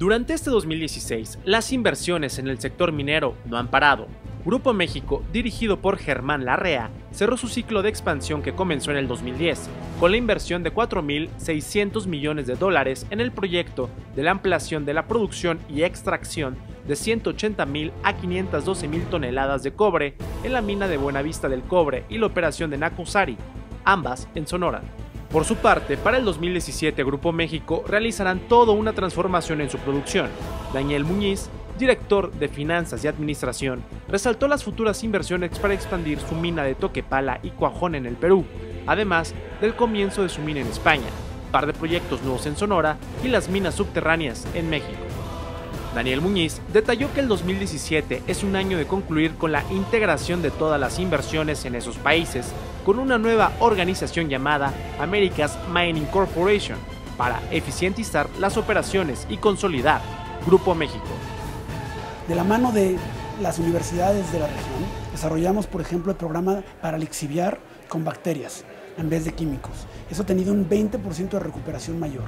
Durante este 2016, las inversiones en el sector minero no han parado. Grupo México, dirigido por Germán Larrea, cerró su ciclo de expansión que comenzó en el 2010, con la inversión de $4.600 millones en el proyecto de la ampliación de la producción y extracción de 180.000 a 512.000 toneladas de cobre en la mina de Buenavista del Cobre y la operación de Nacozari, ambas en Sonora. Por su parte, para el 2017 Grupo México realizarán toda una transformación en su producción. Daniel Muñiz, director de Finanzas y Administración, resaltó las futuras inversiones para expandir su mina de Toquepala y Cuajón en el Perú, además del comienzo de su mina en España, par de proyectos nuevos en Sonora y las minas subterráneas en México. Daniel Muñiz detalló que el 2017 es un año de concluir con la integración de todas las inversiones en esos países con una nueva organización llamada Americas Mining Corporation para eficientizar las operaciones y consolidar Grupo México. De la mano de las universidades de la región, desarrollamos, por ejemplo, el programa para lixiviar con bacterias en vez de químicos. Eso ha tenido un 20% de recuperación mayor.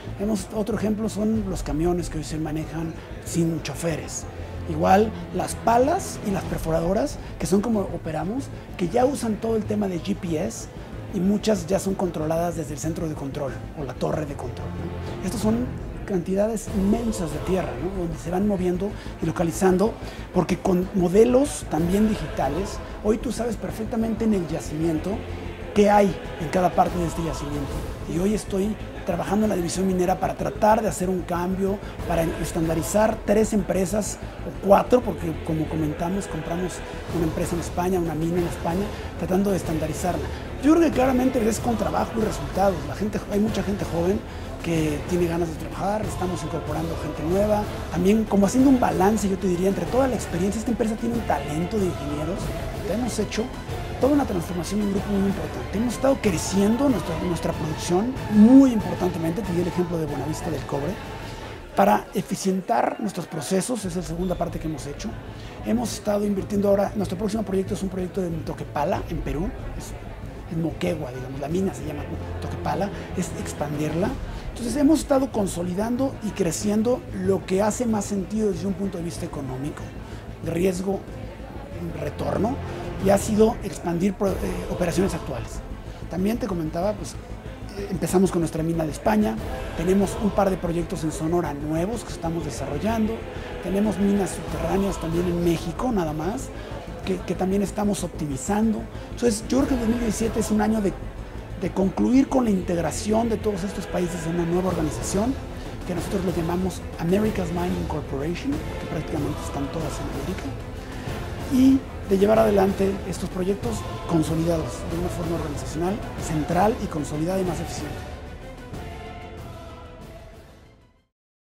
Otro ejemplo son los camiones que hoy se manejan sin choferes. Igual las palas y las perforadoras, que son como operamos, que ya usan todo el tema de GPS y muchas ya son controladas desde el centro de control o la torre de control, ¿no? Estos son cantidades inmensas de tierra, ¿no? Donde se van moviendo y localizando, porque con modelos también digitales, hoy tú sabes perfectamente en el yacimiento qué hay en cada parte de este yacimiento. Y hoy estoy trabajando en la división minera para tratar de hacer un cambio, para estandarizar 3 empresas o 4, porque como comentamos, compramos una empresa en España, una mina en España, tratando de estandarizarla. Yo creo que claramente es con trabajo y resultados. Hay mucha gente joven que tiene ganas de trabajar, estamos incorporando gente nueva, también como haciendo un balance, yo te diría, entre toda la experiencia. Esta empresa tiene un talento de ingenieros, hemos hecho toda una transformación de un grupo muy importante. Hemos estado creciendo nuestra producción muy importantemente, te di el ejemplo de Buenavista del Cobre, para eficientar nuestros procesos. Esa es la segunda parte que hemos hecho. Hemos estado invirtiendo ahora, nuestro próximo proyecto es un proyecto de Toquepala, en Perú, en Moquegua, digamos, la mina se llama Toquepala, es expandirla. Entonces hemos estado consolidando y creciendo lo que hace más sentido desde un punto de vista económico, de riesgo, retorno, y ha sido expandir operaciones actuales. También te comentaba, pues empezamos con nuestra mina de España, tenemos un par de proyectos en Sonora nuevos que estamos desarrollando, tenemos minas subterráneas también en México, nada más, que también estamos optimizando. Entonces yo creo que el 2017 es un año de concluir con la integración de todos estos países en una nueva organización, que nosotros lo llamamos Americas Mining Corporation, que prácticamente están todas en América, y de llevar adelante estos proyectos consolidados de una forma organizacional, central y consolidada y más eficiente.